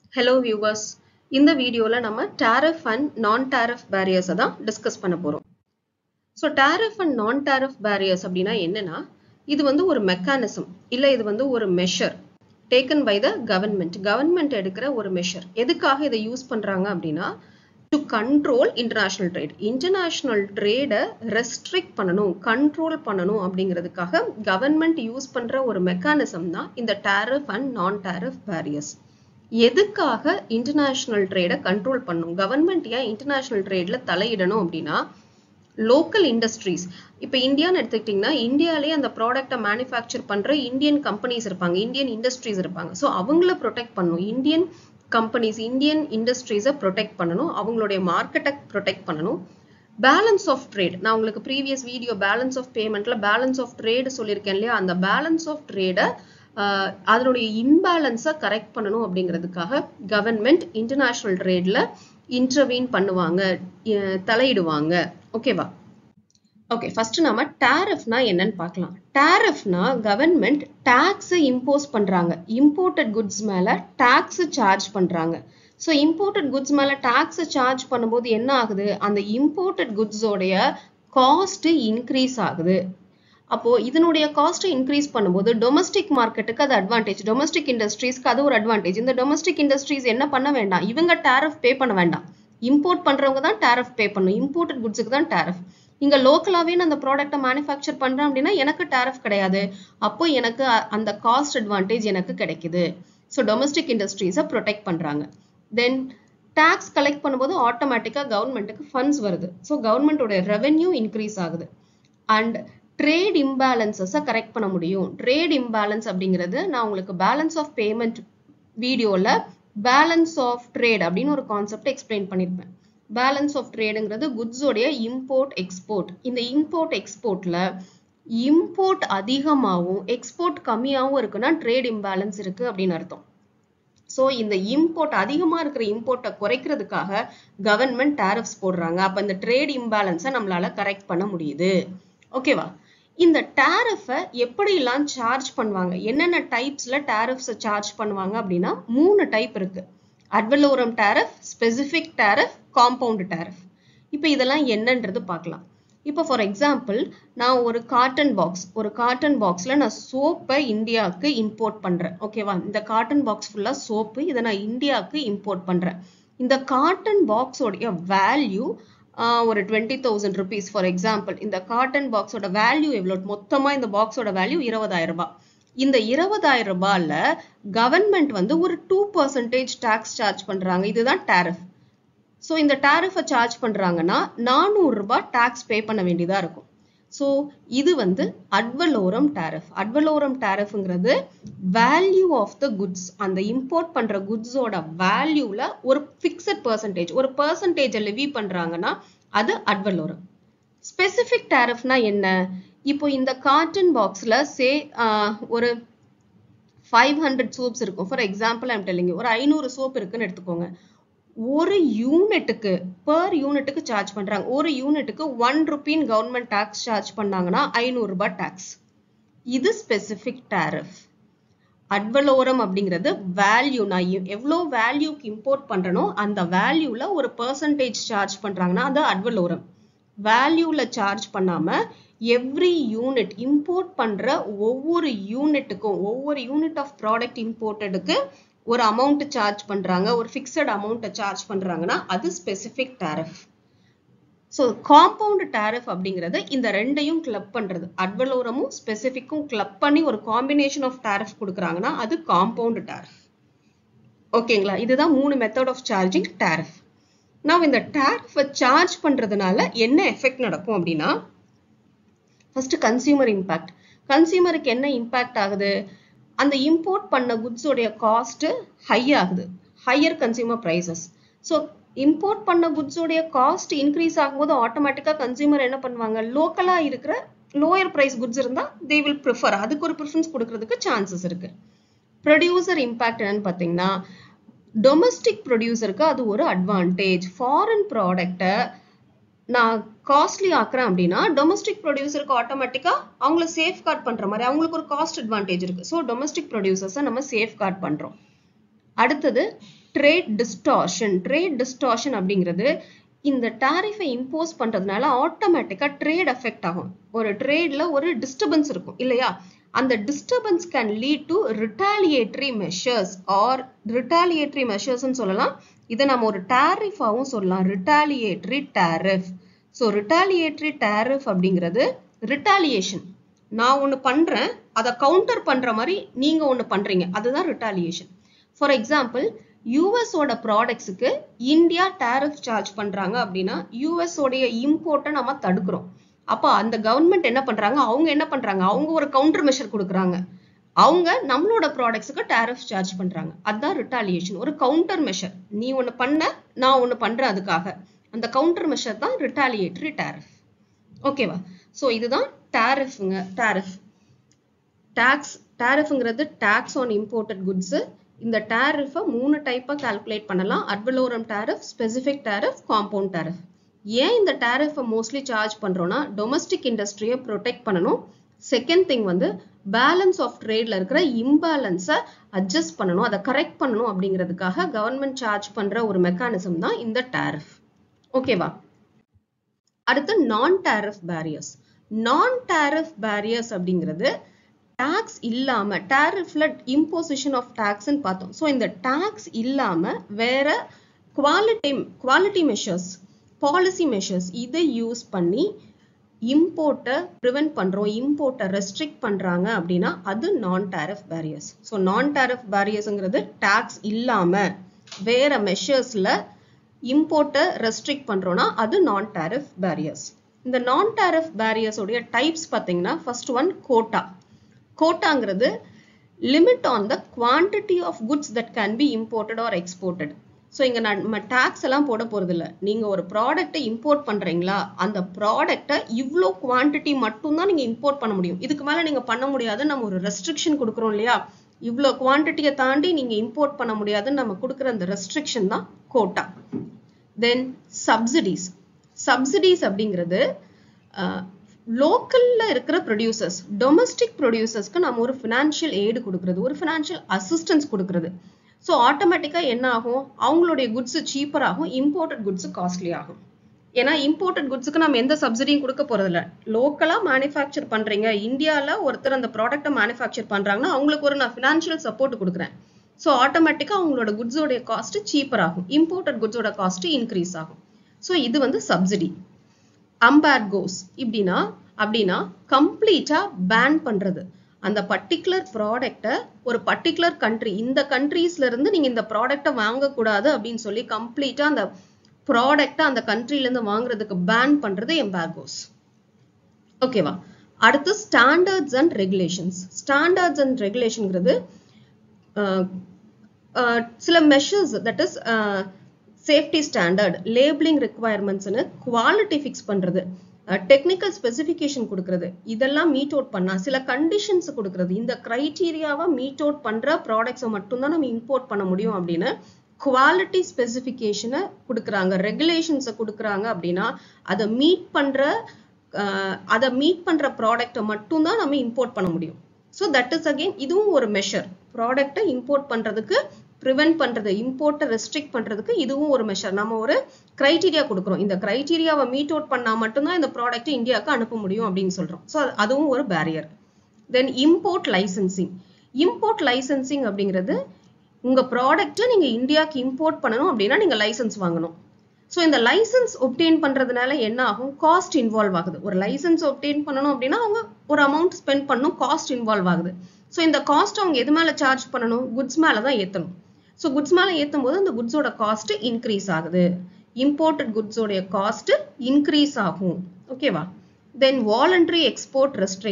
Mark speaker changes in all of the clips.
Speaker 1: Hello viewers. இந்த வீடியோல நம்ம tariff and non-tariff barriers தான் டிஸ்கஸ் பண்ண போறோம். So tariff and non-tariff barriers அப்படின்னா என்னன்னா இது வந்து ஒரு மெக்கானிசம் இல்ல இது வந்து ஒரு measure taken by the government. Government எடுக்கிற ஒரு மெஷர். எதுக்காக இதை யூஸ் பண்றாங்க அப்படின்னா to control international trade. International trade restrict பண்ணணும், control பண்ணணும் அப்படிங்கிறதுக்காக government யூஸ் பண்ற ஒரு மெக்கானிசம் தான் இந்த tariff and non-tariff barriers. எதுக்காக இன்டர்நேஷனல் ட்ரேடை கண்ட்ரோல் பண்ணும்? கவர்மெண்ட் ஏன் இன்டர்நேஷனல் ட்ரேட்ல தலையிடணும் அப்படின்னா லோக்கல் இண்டஸ்ட்ரீஸ். இப்போ இந்தியான்னு எடுத்துக்கிட்டிங்கன்னா இந்தியாவிலேயே அந்த ப்ராடக்டை மேனுஃபேக்சர் பண்ணுற இந்தியன் கம்பெனிஸ் இருப்பாங்க, இந்தியன் இண்டஸ்ட்ரீஸ் இருப்பாங்க. ஸோ அவங்கள ப்ரொடெக்ட் பண்ணணும், இந்தியன் கம்பெனிஸ் இந்தியன் இண்டஸ்ட்ரீஸை ப்ரொடெக்ட் பண்ணணும், அவங்களுடைய மார்க்கெட்டை ப்ரொடெக்ட் பண்ணணும். பேலன்ஸ் ஆஃப் ட்ரேட், நான் உங்களுக்கு ப்ரீவியஸ் வீடியோ பேலன்ஸ் ஆஃப் பேமெண்ட்ல பேலன்ஸ் ஆஃப் ட்ரேடு சொல்லியிருக்கேன் இல்லையா, அந்த பேலன்ஸ் ஆஃப் ட்ரேடை அதனுடைய இன்பேலன்ஸை கரெக்ட் பண்ணணும் அப்படிங்கிறதுக்காக கவர்மெண்ட் இன்டர்நேஷனல் ட்ரேட்ல இன்டர்வீன் பண்ணுவாங்க, தலையிடுவாங்க. ஓகேவா? ஓகே, ஃபர்ஸ்ட் நாம டாரிஃப்னா என்னன்னு பார்க்கலாம். டாரிஃப்னா கவர்மெண்ட் டாக்ஸ் இம்போஸ் பண்றாங்க, இம்போர்ட்டட் குட்ஸ் மேல டாக்ஸ் சார்ஜ் பண்றாங்க. ஸோ இம்போர்ட்டட் குட்ஸ் மேல டாக்ஸ் சார்ஜ் பண்ணும்போது என்ன ஆகுது, அந்த இம்போர்ட்டட் குட்ஸோடைய காஸ்ட் இன்க்ரீஸ் ஆகுது. அப்போ இதனுடைய காஸ்ட் இன்க்ரீஸ் பண்ணும்போது டொமஸ்டிக் மார்க்கெட்டுக்கு அது அட்வான்டேஜ், டொமஸ்டிக் இண்டஸ்ட்ரீஸ்க்கு அது ஒரு அட்வான்டேஜ். இந்த டொமஸ்டிக் இண்டஸ்ட்ரீஸ் என்ன பண்ண வேண்டாம், இவங்க டாரிஃப் பே பண்ண வேண்டாம், இம்போர்ட் பண்றவங்க தான் டாரிஃப் பே பண்ணணும், இம்போர்ட்டட் குட்ஸுக்கு தான் டாரிஃப். இங்க லோக்கலாவே நான் அந்த ப்ராடக்ட்டை மேனுஃபேக்சர் பண்றேன் அப்படின்னா எனக்கு டாரிஃப் கிடையாது, அப்போ எனக்கு அந்த காஸ்ட் அட்வான்டேஜ் எனக்கு கிடைக்குது. ஸோ டொமஸ்டிக் இண்டஸ்ட்ரீஸை ப்ரொடெக்ட் பண்றாங்க. தென் டாக்ஸ் கலெக்ட் பண்ணும்போது ஆட்டோமேட்டிக்கா கவர்மெண்ட்டுக்கு ஃபண்ட்ஸ் வருது. ஸோ கவர்மெண்டோட ரெவென்யூ இன்க்ரீஸ் ஆகுது. அண்ட் ட்ரேட் இம்பேலன்சஸை கரெக்ட் பண்ண முடியும். ட்ரேட் இம்பேலன்ஸ் அப்படிங்கிறது நான் உங்களுக்கு பேலன்ஸ் ஆஃப் பேமெண்ட் வீடியோல பேலன்ஸ் ஆஃப் ட்ரேட் அப்படின்னு ஒரு கான்செப்ட் எக்ஸ்பிளைன் பண்ணியிருப்பேன். பேலன்ஸ் ஆஃப் ட்ரேடுங்கிறது குட்ஸோடைய இம்போர்ட் எக்ஸ்போர்ட். இந்த இம்போர்ட் எக்ஸ்போர்ட்ல இம்போர்ட் அதிகமாகவும் எக்ஸ்போர்ட் கம்மியாகவும் இருக்குன்னா ட்ரேட் இம்பேலன்ஸ் இருக்கு அப்படின்னு அர்த்தம். ஸோ இந்த இம்போர்ட் அதிகமாக இருக்கிற இம்போர்ட்டை குறைக்கிறதுக்காக கவர்மெண்ட் டாரிஃப்ஸ் போடுறாங்க. அப்போ இந்த ட்ரேட் இம்பேலன்ஸை நம்மளால கரெக்ட் பண்ண முடியுது. ஓகேவா? இந்த டாரிஃபை எப்படிலாம் சார்ஜ் பண்ணுவாங்க, என்னென்ன டைப்ஸ்ல டாரிஃப்ஸை சார்ஜ் பண்ணுவாங்க அப்படின்னா 3 டைப் இருக்கு. Ad valorem tariff, specific tariff, compound tariff. இப்போ இதெல்லாம் என்னன்றது பார்க்கலாம். இப்போ ஃபார் எக்ஸாம்பிள் நான் ஒரு காட்டன் பாக்ஸ்ல நான் சோப்பை இந்தியாவுக்கு இம்போர்ட் பண்றேன். ஓகேவா? இந்த காட்டன் பாக்ஸ் ஃபுல்லா சோப்பு, இதை நான் இந்தியாவுக்கு இம்போர்ட் பண்றேன். இந்த காட்டன் பாக்ஸோடைய வேல்யூ ஒரு 20,000 rupees ஃபார் எக்ஸாம்பிள். இந்த காட்டன் பாக்ஸோட வேல்யூ எவ்வளோ, மொத்தமா இந்த பாக்ஸோட வேல்யூ 20,000 ரூபாய். இந்த 20,000 ரூபாயில கவர்மெண்ட் வந்து ஒரு 2% டாக்ஸ் சார்ஜ் பண்றாங்க. இதுதான் டாரிஃப். ஸோ இந்த டாரிஃபை சார்ஜ் பண்றாங்கன்னா 400 ரூபாய் டாக்ஸ் பே பண்ண வேண்டியதா இருக்கும். ஸோ இது வந்து அட்வலோரம் டாரிஃப். அட்வலோரம் டாரிஃப்ங்கிறது வேல்யூ ஆஃப் த குட்ஸ், அந்த இம்போர்ட் பண்ற குட்ஸோட வேல்யூல ஒரு ஃபிக்ஸட் பெர்சன்டேஜ், ஒரு பெர்சன்டேஜை லெவி பண்றாங்கன்னா அது அட்வலோரம். ஸ்பெசிஃபிக் டாரிஃப்னா என்ன? இப்போ இந்த காட்டன் பாக்ஸ்ல சே ஒரு 500 சோப்ஸ் இருக்கும். For example I'm telling you, ஒரு 500 சோப் இருக்குன்னு எடுத்துக்கோங்க. ஒரு யூனிட்டுக்கு பர் யூனிட்டுக்கு சார்ஜ் பண்றாங்க. ஒரு யூனிட்டுக்கு 1 ரூபீன் கவர்மெண்ட் டாக்ஸ் சார்ஜ் பண்ணாங்கன்னா 500 ரூபாய் டாக்ஸ். இது ஸ்பெசிஃபிக் டாரிஃப். அட்வலோரம் அப்படிங்கிறது வேல்யூ, நான் எவ்வளோ வேல்யூக்கு இம்போர்ட் பண்றனோ அந்த வேல்யூல ஒரு பெர்சன்டேஜ் சார்ஜ் பண்றாங்கன்னா அது அட்வலோரம். வேல்யூல சார்ஜ் பண்ணாம எவ்ரி யூனிட் இம்போர்ட் பண்ற ஒவ்வொரு யூனிட்டுக்கும், ஒவ்வொரு யூனிட் ஆஃப் ப்ராடக்ட் இம்போர்ட்டடுக்கு ஒரு அமௌண்ட் சார்ஜ் பண்றாங்க, ஒரு ஃபிக்ஸட் அமௌண்ட்டை சார்ஜ் பண்றாங்கன்னா அது specific tariff. So compound tariff அப்படிங்கிறது இந்த ரெண்டையும் கிளப் பண்றது, அட்வலோரமும் ஸ்பெசிஃபிக்கும் கிளப் பண்ணி ஒரு காம்பினேஷன் ஆஃப் டாரிஃப் கொடுக்குறாங்கன்னா அது காம்பவுண்ட் டாரிஃப். ஓகேங்களா? இதுதான் 3 மெத்தட் ஆஃப் சார்ஜிங் டாரிஃப். நான் இந்த டாரிஃபை சார்ஜ் பண்றதுனால என்ன எஃபெக்ட் நடக்கும் அப்படின்னா, ஃபர்ஸ்ட் கன்சியூமர் இம்பாக்ட். கன்சியூமருக்கு என்ன இம்பாக்ட் ஆகுது, அந்த இம்போர்ட் பண்ண குட்ஸோடைய காஸ்ட் ஹை ஆகுது, higher consumer prices. So import பண்ண குட்ஸோடைய காஸ்ட் இன்க்ரீஸ் ஆகும்போது ஆட்டோமேட்டிக்கா கன்சியூமர் என்ன பண்ணுவாங்க, லோக்கலா இருக்கிற லோயர் பிரைஸ் குட்ஸ் இருந்தா தே வில் ப்ரிஃபர், அதுக்கு ஒரு ப்ரிஃபரன்ஸ் கொடுக்கறதுக்கு சான்சஸ் இருக்கு. ப்ரொடியூசர் இம்பாக்ட் என்னன்னு பார்த்தீங்கன்னா, டொமஸ்டிக் ப்ரொடியூசருக்கு அது ஒரு அட்வான்டேஜ். ஃபாரின் ப்ராடக்டை நான் காஸ்ட்லி ஆக்குறேன் அப்படின்னா டொமஸ்டிக் ப்ரொடியூசருக்கு ஆட்டோமேட்டிக்கா அவங்கள சேஃப் கார்ட் பண்ற மாதிரி அவங்களுக்கு ஒரு காஸ்ட் அட்வான்டேஜ் இருக்கு. ஸோ டொமஸ்டிக் ப்ரொடியூசர்ஸை நம்ம சேஃப் கார்ட் பண்றோம். அடுத்தது ட்ரேட் டிஸ்டார்ஷன் அப்படிங்கிறது இந்த டாரிஃபை இம்போஸ் பண்றதுனால ஆட்டோமேட்டிக்கா ட்ரேட் அஃபெக்ட் ஆகும். ஒரு ட்ரேட்ல ஒரு டிஸ்டர்பன்ஸ் இருக்கும் இல்லையா? அந்த disturbance can lead to retaliatory measures or retaliatory measures ன்னு சொல்லலாம். இதை நம்ம ஒரு tariff ஆவும் சொல்லலாம். retaliatory tariff. So retaliatory tariff அப்படிங்கிறது retaliation. நான் ஒன்னு பண்றேன், அதை கவுண்டர் பண்ற மாதிரி நீங்க ஒன்னு பண்றீங்க, அதுதான் retaliation. For example, US ஓட ப்ராடக்ட்ஸுக்கு இந்தியா டாரிஃப் சார்ஜ் பண்றாங்க அப்படின்னா US உடைய இம்போர்ட்டை நம்ம தடுக்கிறோம். அப்ப அந்த கவர்மெண்ட் என்ன பண்றாங்க, அவங்க ஒரு கவுண்டர் மெஷர் கொடுக்குறாங்க. அவங்க நம்மளோட ப்ராடக்ட்ஸுக்கு டாரிஃப் சார்ஜ் பண்றாங்க. அதுதான் ரிட்டாலியேஷன், ஒரு கவுண்டர் மெஷர். நீ ஒன்னு பண்ண, நான் ஒன்னு பண்றேன், அதுக்காக அந்த கவுண்டர் மெஷர் தான் ரிட்டாலியேட்டரி டாரிஃப். ஓகேவா? சோ இதுதான் டாரிஃப்ங்க. டாரிஃப்ங்கிறது டாக்ஸ் ஆன் இம்போர்ட்டட் குட்ஸ். இந்த டாரிஃபை 3 டைப்பா கால்குலேட் பண்ணலாம். Ad valorem tariff, specific tariff, compound tariff. ஏன் இந்த டாரிஃபை மோஸ்ட்லி சார்ஜ் பண்றோம்னா டொமஸ்டிக் இண்டஸ்ட்ரியை ப்ரொடெக்ட் பண்ணணும். செகண்ட் திங் வந்து பேலன்ஸ் ஆஃப் ட்ரேட்ல இருக்கிற இம்பேலன்ஸை அட்ஜஸ்ட் பண்ணணும், அதை கரெக்ட் பண்ணணும் அப்படிங்கிறதுக்காக கவர்மெண்ட் சார்ஜ் பண்ற ஒரு மெக்கானிசம் தான் இந்த டாரிஃப். ஓகேவா? அடுத்து non tariff barriers. Non tariff barriers அப்படிங்கிறது டாக்ஸ் இல்லாம, டாரிஃப்ல இம்போசிஷன் ஆஃப் டாக்ஸ்ன்னு பார்த்தோம். ஸோ இந்த டாக்ஸ் இல்லாம வேற குவாலிட்டி மெஷர்ஸ், பாலிசி மெஷர்ஸ் இதை யூஸ் பண்ணி இம்போர்ட்டை ப்ரிவென்ட் பண்றோம், இம்போர்ட்டை ரெஸ்ட்ரிக்ட் பண்றாங்க அப்படின்னா அது non tariff barriers. So non tariff பேரியர்ஸ்ங்கிறது டாக்ஸ் இல்லாம வேற மெஷர்ஸ்ல இம்போர்ட்டை ரெஸ்ட்ரிக்ட் பண்றோம்னா அது நான் டாரிஃப் பேரியர்ஸ். இந்த நான் டாரிஃப் பேரியர்ஸ் உடைய டைப்ஸ் பார்த்தீங்கன்னா ஃபர்ஸ்ட் ஒன் கோட்டா. கோட்டாங்கிறது limit on the quantity of goods that can be imported or exported. So இங்க நம்ம டாக்ஸ் எல்லாம் போட போறது இல்லை. நீங்க ஒரு ப்ராடக்ட்டை இம்போர்ட் பண்றீங்களா, அந்த ப்ராடக்ட்டை இவ்வளோ குவான்டிட்டி மட்டும்தான் நீங்க இம்போர்ட் பண்ண முடியும், இதுக்கு மேல நீங்க பண்ண முடியாது. நம்ம ஒரு ரெஸ்ட்ரிக்ஷன் கொடுக்குறோம் இல்லையா, இவ்வளோ குவான்டிட்டியை தாண்டி நீங்க இம்போர்ட் பண்ண முடியாதுன்னு நம்ம கொடுக்குற அந்த ரெஸ்ட்ரிக்ஷன் தான் கோட்டா. தென் சப்சிடிஸ் அப்படிங்கிறது லோக்கல்ல இருக்கிற ப்ரொடியூசர்ஸ், டொமஸ்டிக் ப்ரொடியூசர்ஸ்க்கு நம்ம ஒரு ஃபினான்ஷியல் எய்டு கொடுக்கறது, ஒரு ஃபினான்ஷியல் அசிஸ்டன்ஸ் கொடுக்கறது. ஸோ ஆட்டோமேட்டிக்கா என்ன ஆகும், அவங்களுடைய குட்ஸ் சீப்பர் ஆகும், இம்போர்ட்டட் குட்ஸ் காஸ்ட்லி ஆகும். ஏன்னா இம்போர்ட்டட் குட்ஸுக்கு நம்ம எந்த சப்சிடியும் கொடுக்க போறது இல்லை. லோக்கலா மேனுஃபேக்சர் பண்றீங்க, இந்தியால ஒருத்தர் அந்த ப்ராடக்ட்டை மேனுஃபேக்சர் பண்றாங்கன்னா அவங்களுக்கு ஒரு நான் ஃபினான்ஷியல் சப்போர்ட் கொடுக்குறேன். ஸோ ஆட்டோமேட்டிக்கா அவங்களோட குட்ஸோடைய காஸ்ட் சீப்பர் ஆகும், இம்போர்ட்டட் குட்ஸோட காஸ்ட் இன்க்ரீஸ் ஆகும். ஸோ இது வந்து சப்சிடி. அம்பார்கோஸ் அப்படின்னா கம்ப்ளீட்டா பேன் பண்றது. அந்த பர்டிகுலர் ப்ராடக்ட்டை ஒரு பர்டிகுலர் கண்ட்ரி, இந்த கண்ட்ரீஸ்ல இருந்து நீங்க இந்த ப்ராடக்ட்டை வாங்கக்கூடாது அப்படின்னு சொல்லி கம்ப்ளீட்டா அந்த ப்ராடக்ட்டை அந்த கண்ட்ரில இருந்து வாங்குறதுக்கு பேன் பண்றது எம்பார்கோஸ். ஓகேவா? அடுத்து standards and regulations. Standards and ரெகுலேஷன்ங்கிறது சில measures, that is safety standard, labelling ரெக்குவயர்மெண்ட்ஸ்னு குவாலிட்டி ஃபிக்ஸ் பண்றது, டெக்னிக்கல் ஸ்பெசிஃபிகேஷன் கொடுக்கறது, இதெல்லாம் மீட் அவுட் பண்ணா சில கண்டிஷன்ஸ் கொடுக்கறது. இந்த கிரைட்டீரியாவை மீட் அவுட் பண்ற ப்ராடக்ட்ஸை மட்டும்தான் நம்ம இம்போர்ட் பண்ண முடியும் அப்படின்னு குவாலிட்டி ஸ்பெசிஃபிகேஷனை கொடுக்குறாங்க, ரெகுலேஷன்ஸை கொடுக்குறாங்க. அப்படின்னா அதை மீட் பண்ற ப்ராடக்ட்டை மட்டும்தான் நம்ம இம்போர்ட் பண்ண முடியும். ஸோ தட் இஸ் அகெயின் இதுவும் ஒரு மெஷர். ப்ராடக்ட்டை இம்போர்ட் பண்றதுக்கு, ப்ரிவென்ட் பண்றது, இம்போர்ட்டை ரெஸ்ட்ரிக்ட் பண்றதுக்கு இதுவும் ஒரு மெஷர். நம்ம ஒரு கிரைட்டீரியா கொடுக்குறோம், இந்த கிரைட்டீரியாவை மீட் அவுட் பண்ணா மட்டும்தான் இந்த ப்ராடக்ட் இந்தியாவுக்கு அனுப்ப முடியும் அப்படின்னு சொல்றோம். ஸோ அதுவும் ஒரு பேரியர். தென் இம்போர்ட் லைசன்சிங் அப்படிங்கிறது உங்க ப்ராடக்ட்டை நீங்க இந்தியாவுக்கு இம்போர்ட் பண்ணணும் அப்படின்னா நீங்க லைசன்ஸ் வாங்கணும். ஸோ இந்த லைசன்ஸ் ஒப்டெயின் பண்றதுனால என்ன ஆகும், காஸ்ட் இன்வால்வ் ஆகுது. ஒரு லைசன்ஸ் ஒப்டெயின் பண்ணணும் அப்படின்னா அவங்க ஒரு அமௌண்ட் ஸ்பெண்ட் பண்ணணும், காஸ்ட் இன்வால்வ் ஆகுது. ஸோ இந்த காஸ்ட் அவங்க எது மேல சார்ஜ் பண்ணணும், குட்ஸ் மேல தான் ஏற்றணும். ஸோ குட்ஸ் மேல ஏற்றும் போது அந்த குட்ஸோட காஸ்ட் இன்க்ரீஸ் ஆகுது, இம்போர்ட்டட் குட்ஸோடைய காஸ்ட் இன்க்ரீஸ் ஆகும். ஓகேவா? தென் வாலண்டரி எக்ஸ்போர்ட்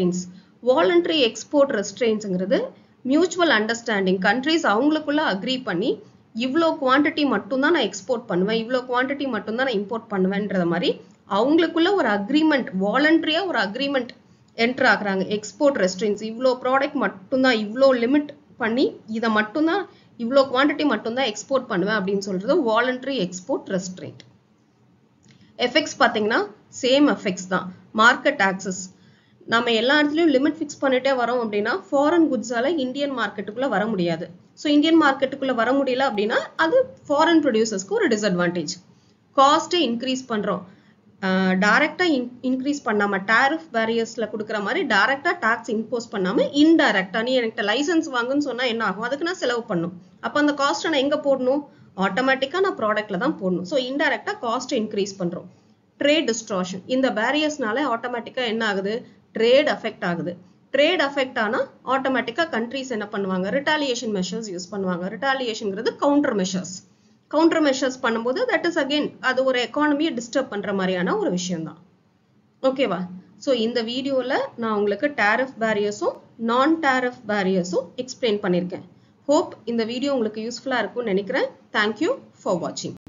Speaker 1: ரெஸ்ட்ரெயின்ஸ்ங்கிறது மியூச்சுவல் அண்டர்ஸ்டாண்டிங். கண்ட்ரிஸ் அவங்களுக்குள்ள அக்ரி பண்ணி இவ்வளோ குவான்டிட்டி மட்டும்தான் நான் எக்ஸ்போர்ட் பண்ணுவேன், இவ்வளோ குவான்டிட்டி மட்டும்தான் நான் இம்போர்ட் பண்ணுவேன்ற மாதிரி அவங்களுக்குள்ள ஒரு அக்ரிமெண்ட், வாலண்டரியா ஒரு அக்ரிமெண்ட் என்டர் ஆகுறாங்க. எக்ஸ்போர்ட் ரெஸ்ட்ரெயின்ஸ், இவ்வளோ ப்ராடக்ட் மட்டும்தான், இவ்வளோ லிமிட் பண்ணி இதை மட்டும்தான், இவ்வளோ குவான்டிட்டி மட்டும்தான் எக்ஸ்போர்ட் பண்ணுவேன் அப்படின்னு சொல்றது வாலண்டரி எக்ஸ்போர்ட் ரெஸ்ட்ரெயின்ட். எஃபெக்ட்ஸ் பார்த்தீங்கன்னா சேம் எஃபெக்ட்ஸ் தான். மார்க்கெட் ஆக்சஸ், நம்ம எல்லா இடத்துலையும் லிமிட் ஃபிக்ஸ் பண்ணிட்டே வரோம் அப்படின்னா ஃபாரின் குட்ஸால இந்தியன் மார்க்கெட்டுக்குள்ள வர முடியாது. ஸோ இந்தியன் மார்க்கெட்டுக்குள்ள வர முடியல அப்படின்னா அது ஃபாரின் ப்ரொடியூசர்ஸ்க்கு ஒரு டிஸ்அட்வான்டேஜ். காஸ்ட்டை இன்க்ரீஸ் பண்றோம், டைரக்டா இன்க்ரீஸ் பண்ணாம டாரிஃப் பேரியர்ஸ்ல கொடுக்குற மாதிரி டைரக்டா டாக்ஸ் இம்போஸ் பண்ணாம இன்டைரக்டா நீ எனக்கு லைசன்ஸ் வாங்குன்னு சொன்னா என்ன ஆகும், அதுக்கு நான் செலவு பண்ணும். அப்போ அந்த காஸ்ட்டை நான் எங்க போடணும், ஆட்டோமேட்டிக்கா நான் ப்ராடக்ட்ல தான் போடணும். ஸோ இன்டைரக்டா காஸ்ட் இன்க்ரீஸ் பண்றோம். ட்ரேட் டிஸ்ட்ராக்ஷன், இந்த பேரியர்ஸ்னால ஆட்டோமேட்டிக்கா என்ன ஆகுது, ட்ரேட் அஃபெக்ட் ஆகுது. ட்ரேட் அஃபெக்ட் ஆனா ஆட்டோமேட்டிக்கா கண்ட்ரீஸ் என்ன பண்ணுவாங்க, ரிட்டாலியேஷன் மெஷர்ஸ் யூஸ் பண்ணுவாங்க. ரிட்டாலியேஷன்ங்கிறது கவுண்டர் மெஷர்ஸ். கவுண்டர் மெஷர்ஸ் பண்ணும்போது தட் இஸ் அகெயின் அது ஒரு எக்கானமியை டிஸ்டர்ப் பண்ற மாதிரியான ஒரு விஷயம் தான். ஓகேவா? ஸோ இந்த வீடியோல நான் உங்களுக்கு டாரிஃப் பேரியர்ஸும் நான் டாரிஃப் பேரியர்ஸும் எக்ஸ்பிளைன் பண்ணியிருக்கேன். ஹோப் இந்த வீடியோ உங்களுக்கு யூஸ்ஃபுல்லா இருக்கும்னு நினைக்கிறேன். தேங்க்யூ ஃபார் வாட்சிங்.